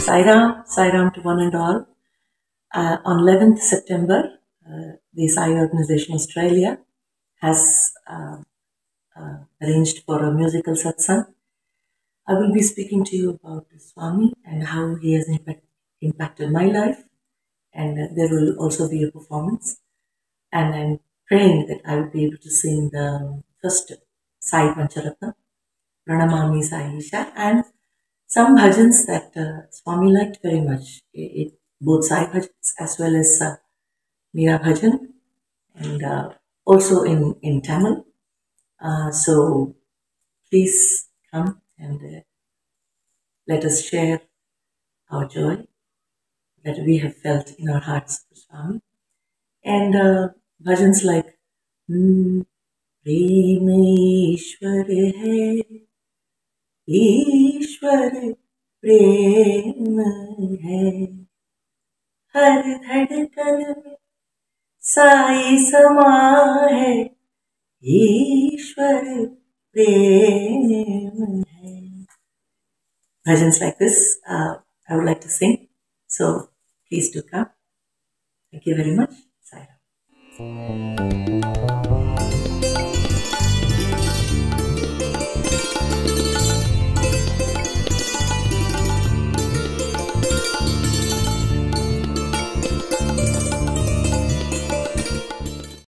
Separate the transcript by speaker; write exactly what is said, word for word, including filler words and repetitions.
Speaker 1: Sai Ram, Sai Ram to one and all. Uh, on eleventh September, uh, the Sai Organization Australia has uh, uh, arranged for a musical satsang. I will be speaking to you about Swami and how he has impact, impacted my life, and uh, there will also be a performance. And I'm praying that I will be able to sing the first Sai Pancharatna, Pranamami Sai Isha, and some bhajans that uh, Swami liked very much. It, it, both Sai bhajans as well as uh, Meera bhajan, and uh, also in, in Tamil. Uh, so please come and uh, let us share our joy that we have felt in our hearts for Swami. And uh, bhajans like mm, Prem Ishwar hai, Ishwar Prem hai, हर धड़कन में साई समा है, ईश्वर प्रेम है. Bhajans like this, uh, I would like to sing. So please do come. Thank you very much. Sai Ram.